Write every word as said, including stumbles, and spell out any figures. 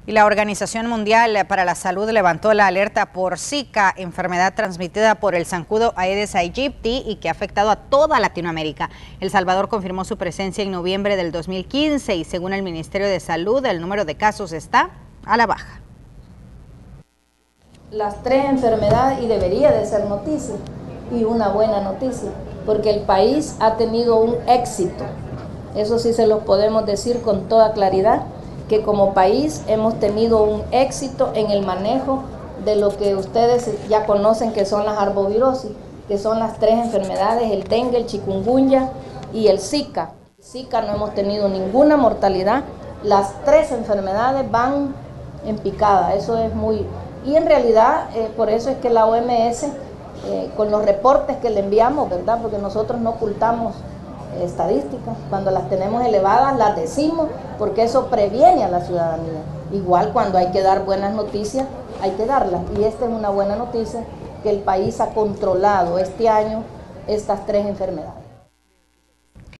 Y la Organización Mundial para la Salud levantó la alerta por Zika, enfermedad transmitida por el zancudo Aedes aegypti y que ha afectado a toda Latinoamérica. El Salvador confirmó su presencia en noviembre del dos mil quince y según el Ministerio de Salud, el número de casos está a la baja. Las tres enfermedades, y debería de ser noticia, y una buena noticia, porque el país ha tenido un éxito. Eso sí se los podemos decir con toda claridad, que como país hemos tenido un éxito en el manejo de lo que ustedes ya conocen que son las arbovirosis, que son las tres enfermedades, el dengue, el chikungunya y el Zika. Zika no hemos tenido ninguna mortalidad, las tres enfermedades van en picada, eso es muy... Y en realidad, eh, por eso es que la O M S, eh, con los reportes que le enviamos, ¿verdad? Porque nosotros no ocultamos estadísticas, cuando las tenemos elevadas las decimos porque eso previene a la ciudadanía. Igual cuando hay que dar buenas noticias hay que darlas, y esta es una buena noticia, que el país ha controlado este año estas tres enfermedades.